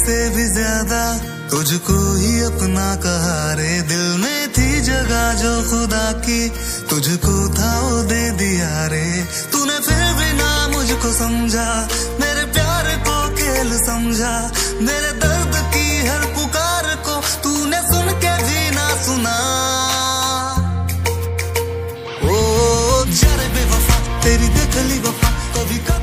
से भी ज्यादा तुझको ही अपना कहा रे। दिल में थी जगह जो खुदा की, तुझको था वो दे दिया रे। तूने फिर भी ना मुझको समझा, मेरे प्यार को खेल समझा। मेरे दर्द की हर पुकार को तूने सुन के भी ना सुना। ओ जा रे बेवफा, तेरी देखली वफा कभी कभी